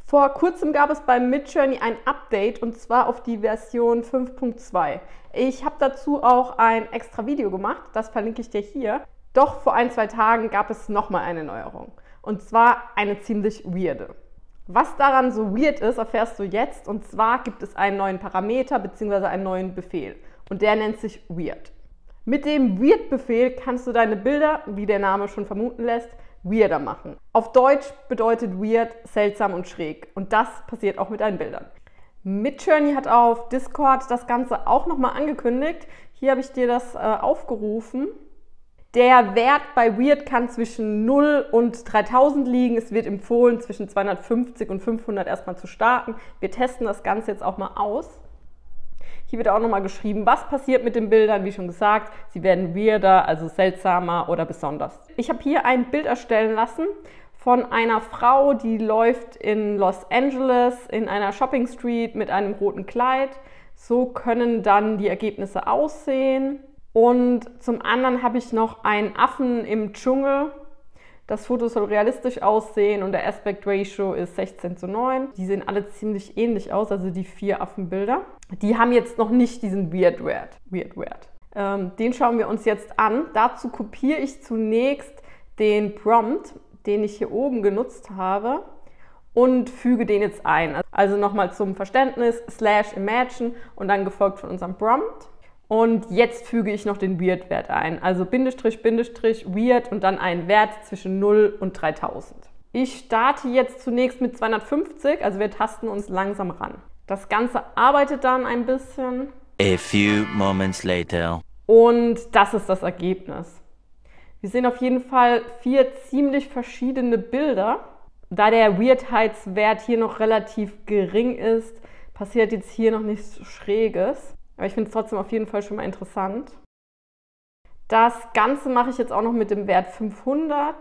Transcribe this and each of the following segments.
Vor kurzem gab es bei Midjourney ein Update und zwar auf die Version 5.2. Ich habe dazu auch ein extra Video gemacht, das verlinke ich dir hier. Doch vor 1-2 Tagen gab es nochmal eine Neuerung und zwar eine ziemlich weirde. Was daran so weird ist, erfährst du jetzt, und zwar gibt es einen neuen Parameter bzw. einen neuen Befehl und der nennt sich Weird. Mit dem Weird-Befehl kannst du deine Bilder, wie der Name schon vermuten lässt, weirder machen. Auf Deutsch bedeutet weird seltsam und schräg und das passiert auch mit deinen Bildern. Midjourney hat auf Discord das Ganze auch nochmal angekündigt. Hier habe ich dir das aufgerufen. Der Wert bei Weird kann zwischen 0 und 3000 liegen. Es wird empfohlen, zwischen 250 und 500 erstmal zu starten. Wir testen das Ganze jetzt auch mal aus. Hier wird auch nochmal geschrieben, was passiert mit den Bildern. Wie schon gesagt, sie werden weirder, also seltsamer oder besonders. Ich habe hier ein Bild erstellen lassen von einer Frau, die läuft in Los Angeles in einer Shopping Street mit einem roten Kleid. So können dann die Ergebnisse aussehen. Und zum anderen habe ich noch einen Affen im Dschungel. Das Foto soll realistisch aussehen und der Aspect Ratio ist 16:9. Die sehen alle ziemlich ähnlich aus, also die 4 Affenbilder. Die haben jetzt noch nicht diesen Weird Wert. Den schauen wir uns jetzt an. Dazu kopiere ich zunächst den Prompt, den ich hier oben genutzt habe, und füge den jetzt ein. Also nochmal zum Verständnis, /imagine und dann gefolgt von unserem Prompt. Und jetzt füge ich noch den Weird-Wert ein, also Bindestrich, Bindestrich, Weird und dann einen Wert zwischen 0 und 3000. Ich starte jetzt zunächst mit 250, also wir tasten uns langsam ran. Das Ganze arbeitet dann ein bisschen. A few moments later. Und das ist das Ergebnis. Wir sehen auf jeden Fall 4 ziemlich verschiedene Bilder. Da der Weirdheitswert hier noch relativ gering ist, passiert jetzt hier noch nichts Schräges. Aber ich finde es trotzdem auf jeden Fall schon mal interessant. Das Ganze mache ich jetzt auch noch mit dem Wert 500.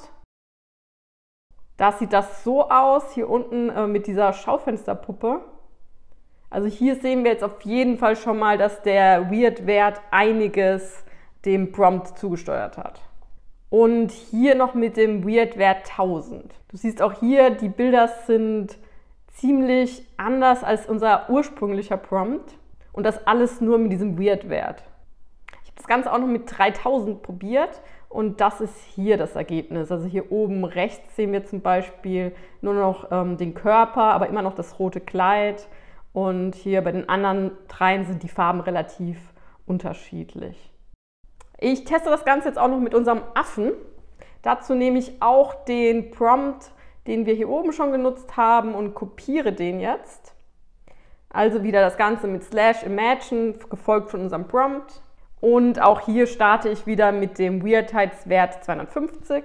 Da sieht das so aus, hier unten mit dieser Schaufensterpuppe. Also hier sehen wir jetzt auf jeden Fall schon mal, dass der Weird-Wert einiges dem Prompt zugesteuert hat. Und hier noch mit dem Weird-Wert 1000. Du siehst auch hier, die Bilder sind ziemlich anders als unser ursprünglicher Prompt. Und das alles nur mit diesem Weird-Wert. Ich habe das Ganze auch noch mit 3000 probiert und das ist hier das Ergebnis. Also hier oben rechts sehen wir zum Beispiel nur noch den Körper, aber immer noch das rote Kleid. Und hier bei den anderen 3 sind die Farben relativ unterschiedlich. Ich teste das Ganze jetzt auch noch mit unserem Affen. Dazu nehme ich auch den Prompt, den wir hier oben schon genutzt haben, und kopiere den jetzt. Also wieder das Ganze mit /imagine, gefolgt von unserem Prompt. Und auch hier starte ich wieder mit dem Weirdheitswert 250.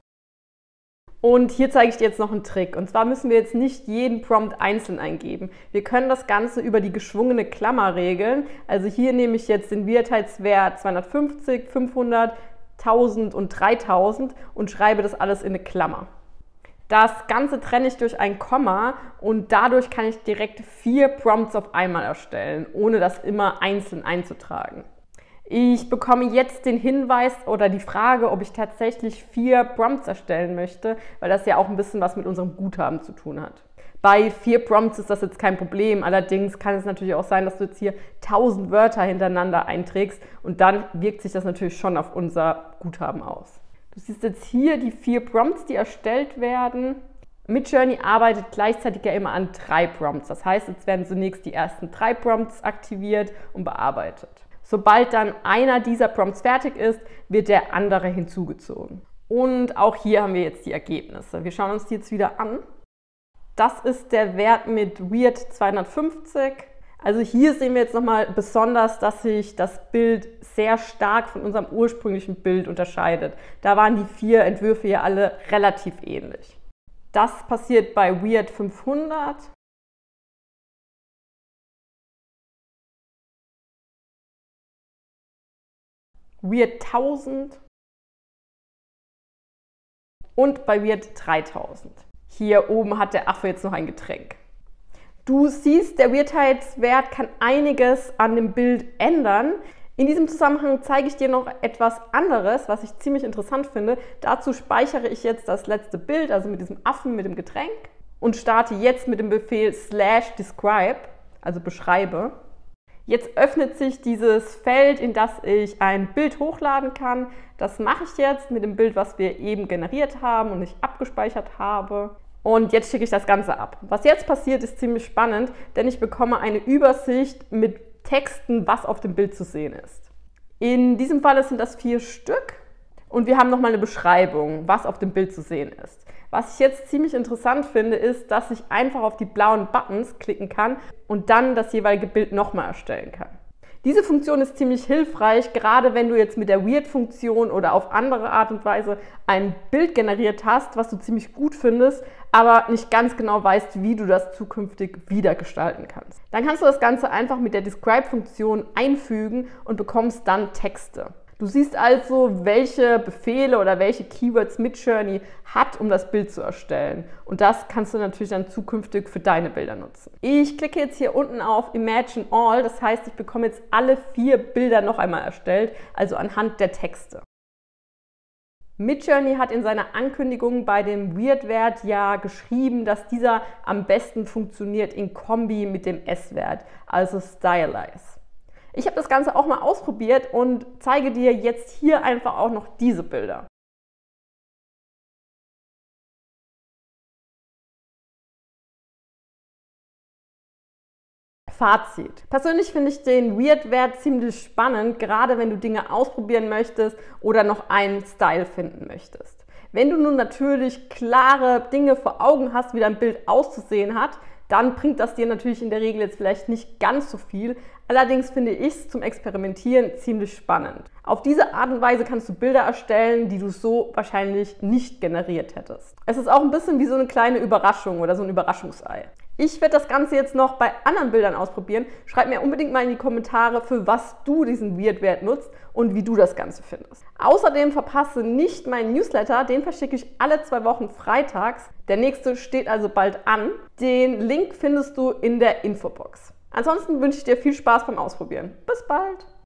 Und hier zeige ich dir jetzt noch einen Trick. Und zwar müssen wir jetzt nicht jeden Prompt einzeln eingeben. Wir können das Ganze über die geschwungene Klammer regeln. Also hier nehme ich jetzt den Weirdheitswert 250, 500, 1000 und 3000 und schreibe das alles in eine Klammer. Das Ganze trenne ich durch ein Komma und dadurch kann ich direkt 4 Prompts auf einmal erstellen, ohne das immer einzeln einzutragen. Ich bekomme jetzt den Hinweis oder die Frage, ob ich tatsächlich 4 Prompts erstellen möchte, weil das ja auch ein bisschen was mit unserem Guthaben zu tun hat. Bei 4 Prompts ist das jetzt kein Problem, allerdings kann es natürlich auch sein, dass du jetzt hier 1000 Wörter hintereinander einträgst und dann wirkt sich das natürlich schon auf unser Guthaben aus. Du siehst jetzt hier die 4 Prompts, die erstellt werden. Midjourney arbeitet gleichzeitig ja immer an 3 Prompts. Das heißt, jetzt werden zunächst die ersten 3 Prompts aktiviert und bearbeitet. Sobald dann einer dieser Prompts fertig ist, wird der andere hinzugezogen. Und auch hier haben wir jetzt die Ergebnisse. Wir schauen uns die jetzt wieder an. Das ist der Wert mit Weird 250. Also hier sehen wir jetzt nochmal besonders, dass sich das Bild sehr stark von unserem ursprünglichen Bild unterscheidet. Da waren die 4 Entwürfe ja alle relativ ähnlich. Das passiert bei Weird 500. Weird 1000 und bei Weird 3000. Hier oben hat der Affe jetzt noch ein Getränk. Du siehst, der Weirdheitswert kann einiges an dem Bild ändern. In diesem Zusammenhang zeige ich dir noch etwas anderes, was ich ziemlich interessant finde. Dazu speichere ich jetzt das letzte Bild, also mit diesem Affen mit dem Getränk. und starte jetzt mit dem Befehl /describe, also beschreibe. Jetzt öffnet sich dieses Feld, in das ich ein Bild hochladen kann. Das mache ich jetzt mit dem Bild, was wir eben generiert haben und ich abgespeichert habe. Und jetzt schicke ich das Ganze ab. Was jetzt passiert, ist ziemlich spannend, denn ich bekomme eine Übersicht mit Texten, was auf dem Bild zu sehen ist. In diesem Fall sind das 4 Stück und wir haben nochmal eine Beschreibung, was auf dem Bild zu sehen ist. Was ich jetzt ziemlich interessant finde, ist, dass ich einfach auf die blauen Buttons klicken kann und dann das jeweilige Bild nochmal erstellen kann. Diese Funktion ist ziemlich hilfreich, gerade wenn du jetzt mit der Weird-Funktion oder auf andere Art und Weise ein Bild generiert hast, was du ziemlich gut findest, aber nicht ganz genau weißt, wie du das zukünftig wieder gestalten kannst. Dann kannst du das Ganze einfach mit der Describe-Funktion einfügen und bekommst dann Texte. Du siehst also, welche Befehle oder welche Keywords Midjourney hat, um das Bild zu erstellen. Und das kannst du natürlich dann zukünftig für deine Bilder nutzen. Ich klicke jetzt hier unten auf Imagine All, das heißt, ich bekomme jetzt alle 4 Bilder noch einmal erstellt, also anhand der Texte. Midjourney hat in seiner Ankündigung bei dem Weird-Wert ja geschrieben, dass dieser am besten funktioniert in Kombi mit dem S-Wert, also Stylize. Ich habe das Ganze auch mal ausprobiert und zeige dir jetzt hier einfach auch noch diese Bilder. Fazit. Persönlich finde ich den Weird-Wert ziemlich spannend, gerade wenn du Dinge ausprobieren möchtest oder noch einen Style finden möchtest. Wenn du nun natürlich klare Dinge vor Augen hast, wie dein Bild auszusehen hat, dann bringt das dir natürlich in der Regel jetzt vielleicht nicht ganz so viel. Allerdings finde ich es zum Experimentieren ziemlich spannend. Auf diese Art und Weise kannst du Bilder erstellen, die du so wahrscheinlich nicht generiert hättest. Es ist auch ein bisschen wie so eine kleine Überraschung oder so ein Überraschungsei. Ich werde das Ganze jetzt noch bei anderen Bildern ausprobieren. Schreib mir unbedingt mal in die Kommentare, für was du diesen Weird-Wert nutzt und wie du das Ganze findest. Außerdem verpasse nicht meinen Newsletter, den verschicke ich alle 2 Wochen freitags. Der nächste steht also bald an. Den Link findest du in der Infobox. Ansonsten wünsche ich dir viel Spaß beim Ausprobieren. Bis bald!